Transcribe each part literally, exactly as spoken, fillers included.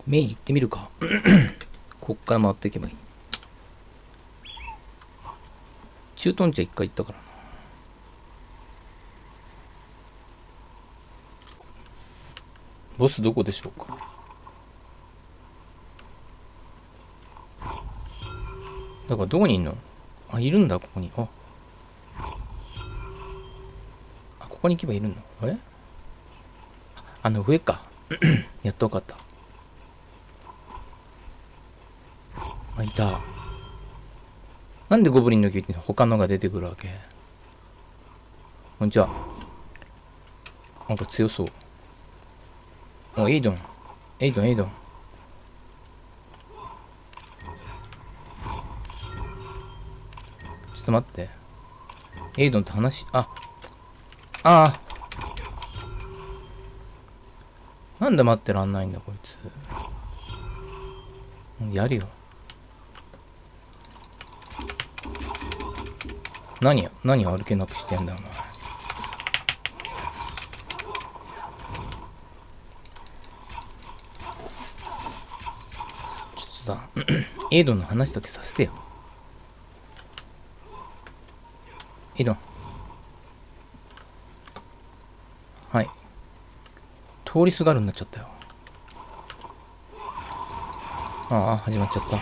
メイン行ってみるか。こっから回っていけばいい。駐屯地は一回行ったからな。ボスどこでしょうか。だからどこにいんの。あ、いるんだ、ここに。あ、あここに行けばいるの。え、あの上か。やっと分かった。あ、いた。なんでゴブリンの木って他のが出てくるわけ。こんにちは。なんか強そう。お、エイドン。エイドン、エイドン。ちょっと待って。エイドンって話、あ、ああ。なんで待ってらんないんだ、こいつ。やるよ。何や、何歩けなくしてんだ、お前。ちょっとさ、エイドンの話だけさせてよ。エイドン。はい。通りすがるになっちゃったよ。ああ、始まっちゃった。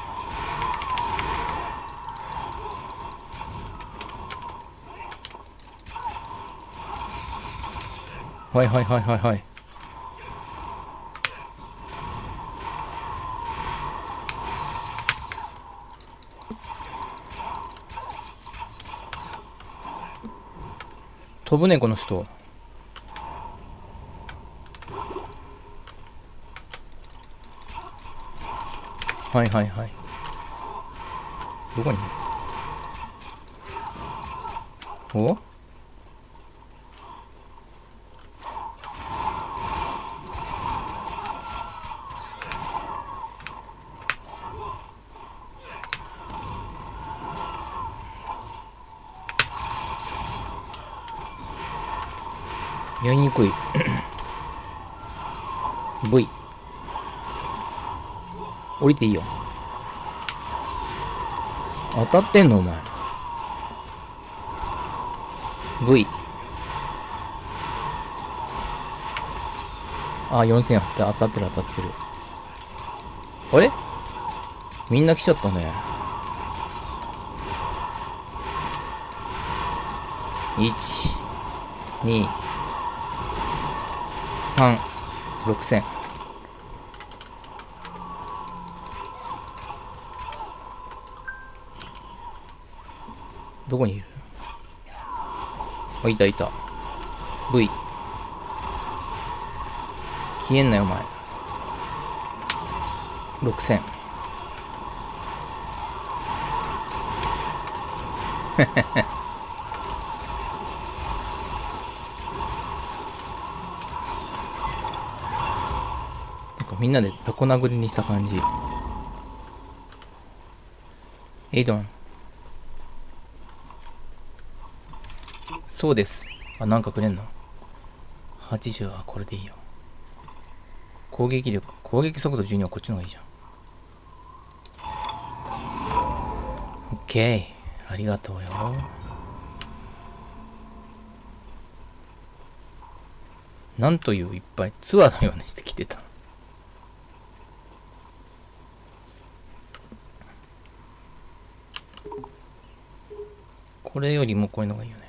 はいはいはいはいはい。飛ぶね、この人。はいはいはい。どこにいる。お、やりにくい。V。降りていいよ。当たってんのお前。V。あ、よんせんあって当たってる当たってる。あれ、みんな来ちゃったね。いち、に、さん、ろくせん。どこにいる。あ、いたいた。V。消えんなよ、お前。ろくせん。なんかみんなでタコ殴りにした感じ。エイドン。そうです。あ、なんかくれんの ?はちじゅう。あ、これでいいよ。攻撃力、攻撃速度じゅうにはこっちの方がいいじゃん。オッケー。ありがとうよ。なんといういっぱいツアーのようにしてきてた。これよりもこういうのがいいよね。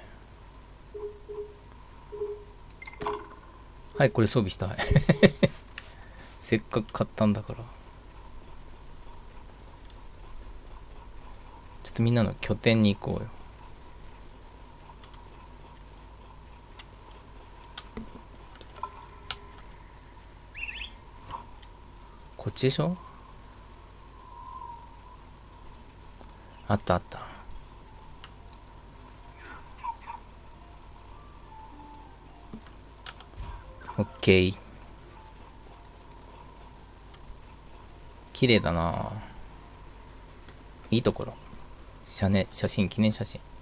はい、これ装備したい。せっかく買ったんだから。ちょっとみんなの拠点に行こうよ。こっちでしょ。あったあった。オッケー。綺麗だな。いいところ。写ね、写真、記念写真。